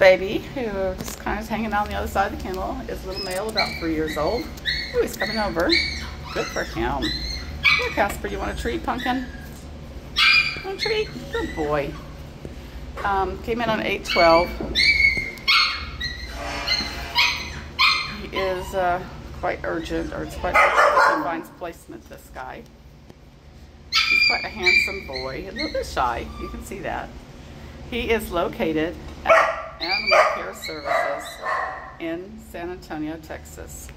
baby, who just kind of hanging out on the other side of the kennel, is a little male, about 3 years old. Oh, he's coming over. Good for him. Here, Casper, you want a treat, Pumpkin? Want a treat? Good boy. Came in on 812. He is quite urgent, or it's quite urgent to find placement, this guy. He's quite a handsome boy, a little bit shy, you can see that. He is located at Animal Care Services in San Antonio, Texas.